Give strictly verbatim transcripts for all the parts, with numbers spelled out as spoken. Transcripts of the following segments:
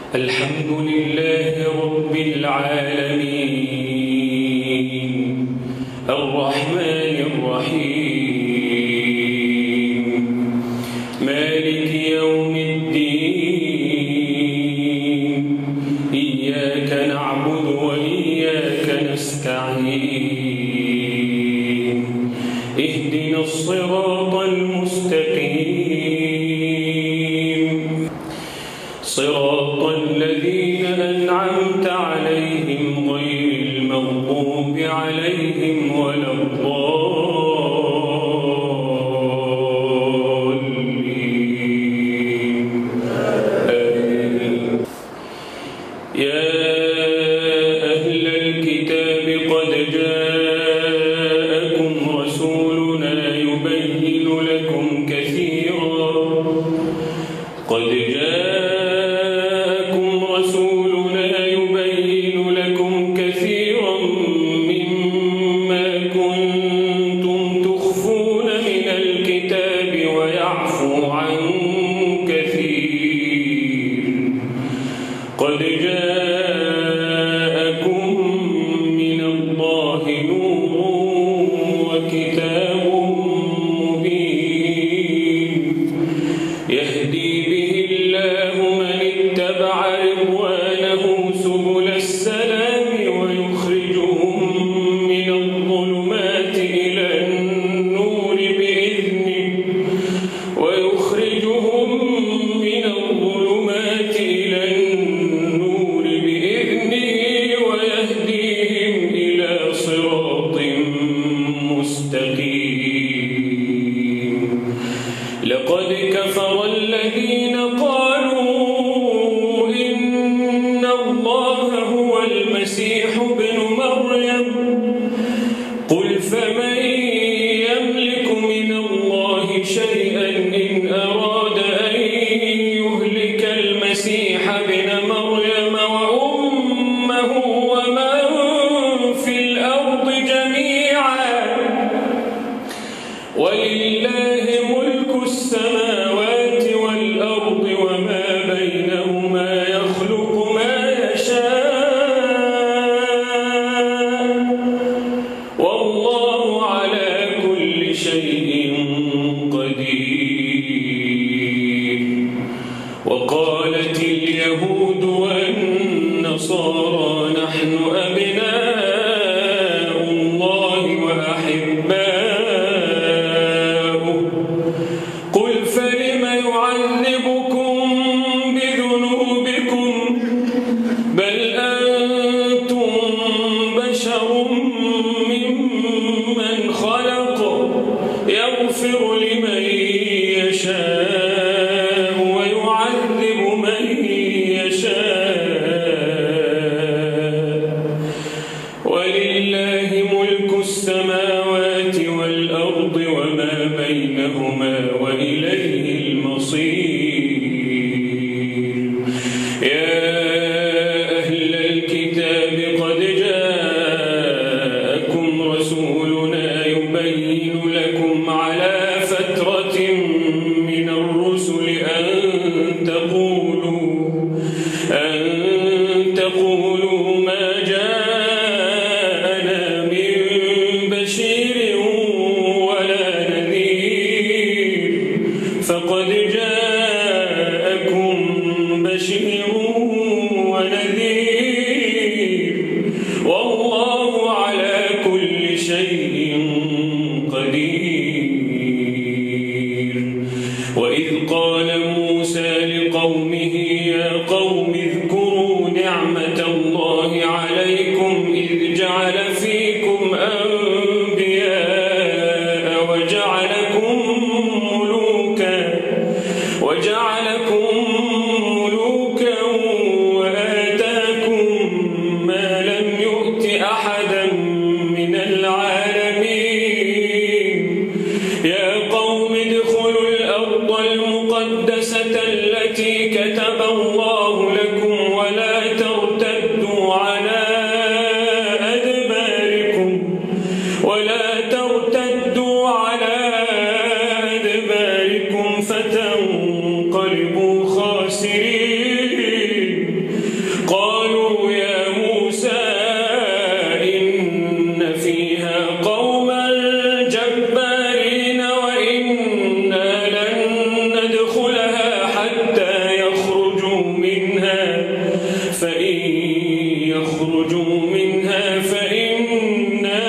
الحمد لله رب العالمين الرحمن الرحيم مالك يوم الدين إياك نعبد وإياك نستعين اهدنا الصراط المستقيم صراط الذين أنعمت عليهم غير المغضوب عليهم ولا الضالين آمين. يا أهل الكتاب قد جاءكم رسولنا يبين لكم كثيرا قد جاءكم رسولنا يبين لكم كثيرا مما كنتم تخفون من الكتاب ويعفو عن كثير قد جاءكم من الله نور وكتاب مبين يهدي به الله من اتبع رضوانه سبل السلام ويخرجهم من الظلمات إلى النور بإذنه ويخرجهم من الظلمات إلى النور بإذنه ويهديهم إلى صراط مستقيم لقد كفر الذين قالوا إن الله هو المسيح ابن مريم قل فمن يملك من الله شيئا إن أراد أن يهلك المسيح ابن مريم وأمه ومن في الأرض جميعا ولله ملك السماوات والأرض وما بينهما يخلق ما يشاء والله على كل شيء قدير وقالت اليهود والنصارى نحن أبناء الله وأحباؤه قل فلم يعذبكم بذنوبكم بل أنتم بشر ممن خلق يغفر لمن يشاء ويعذب من يشاء ولله ملك السماوات والأرض وما بينهما وإليه المصير يا أهل الكتاب قد جاءكم رسولنا يبين لكم على فترة من الرسل أن تقولوا أن تقولوا ما جاءنا من بشير ولا نذير فقد جاءكم بشير ونذير والله على كل شيء قدير وإذ قال موسى لقومه يا قوم اذكروا نعمة الله عليكم إذ جعل فيكم أنبياء وجعلكم ملوكا وجعلكم ملوكا وآتاكم ما لم يؤت أحدا من العالمين يا قوم ادخلوا الأرض المقدسة التي كتب الله لكم منها فإن يخرجوا منها فإنا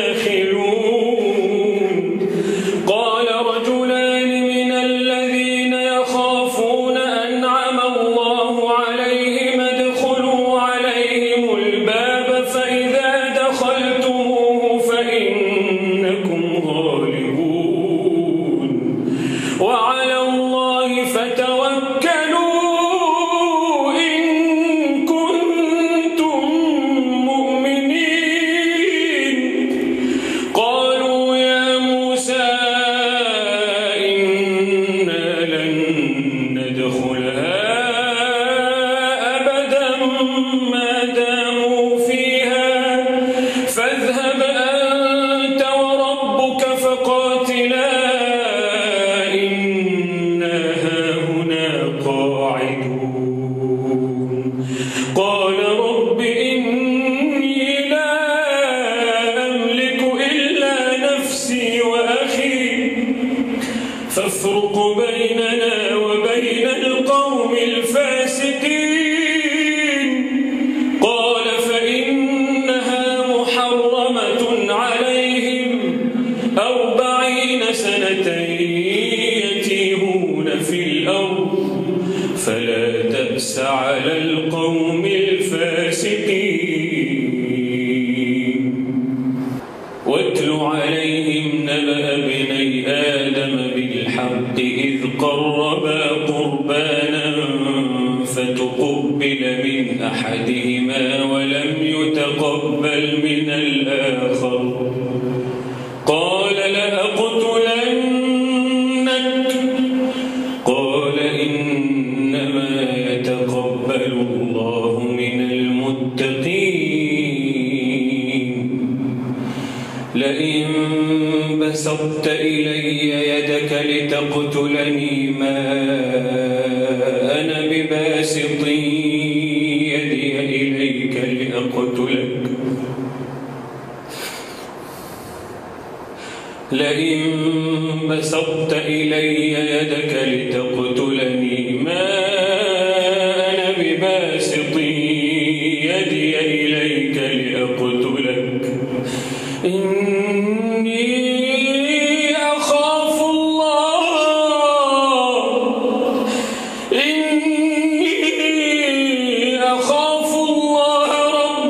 داخلون. قال رجلان من الذين يخافون أنعم الله عليهم ادخلوا عليهم الباب فإذا دخلتموه فإنكم غالبون وعلى الله فتوكلوا فافرق بيننا وبين القوم الفاسقين. قال فإنها محرمة عليهم أربعين سنة يتيهون في الأرض فلا تأس على القوم الفاسقين. واتل عليهم نبأ ابني آدم بالحق إذ قربا قربانا فتقبل من أحدهما ولم يتقبل من الآخر قال لأقتلنك قال إنما يتقبل الله من المتقين. لئن بسطت إلي يدك لتقتلني ما أنا بباسط يدي إليك لأقتلك لئن بسطت إلي يدك لتقتلني ما أنا بباسط يدي إليك لأقتلك إني أخاف الله إني أخاف الله رب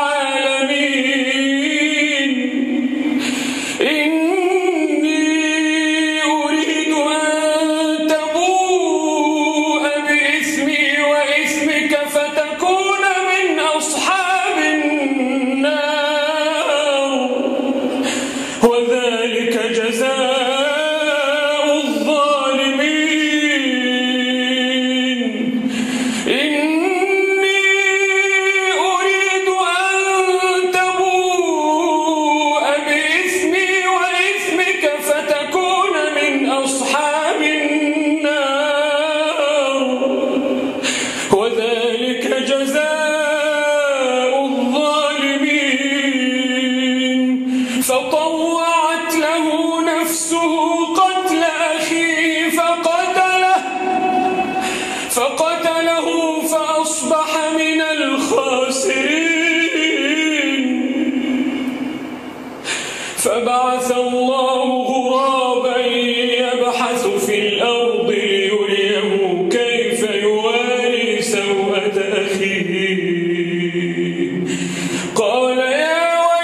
العالمين. إني أريد أن تبوء بإثمي وإثمك فتكون من أصحاب النار وذلك جزاء الظالمين. إني أريد أن تبوء بإثمي وإثمك فتكون من أصحاب النار وذلك جزاء الظالمين. فطوعت له نفسه قتل أخيه فقتله فقتله فأصبح من الخاسرين. فبعث الله غرابا يبحث في الأرض ليريه كيف يواري سوءة أخيه. قال يا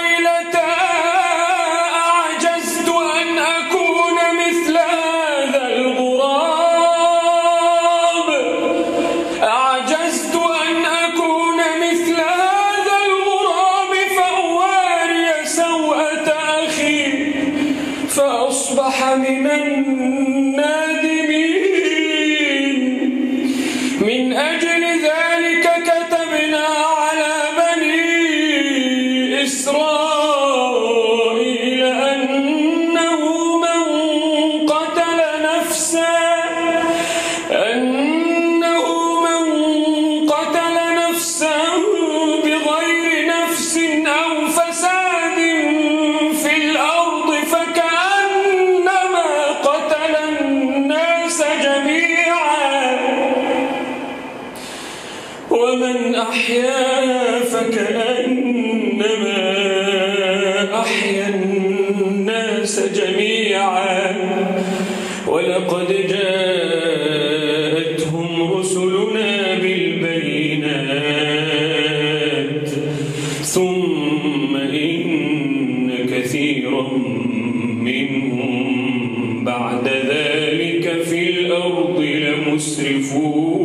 فأصبح من النادمين. من أجل ذلك كتبنا على بني إسرائيل أنه من قتل نفسا أنه من قتل نفسا بغير نفس أو فساد في الأرض فكأنما قتل الناس جميعا ومن أحياها فكأنما أحيا الناس جميعا ولقد جاءتهم رسلنا بالبينات ثم إن كثيرا منهم بعد ذلك في الأرض لمسرفون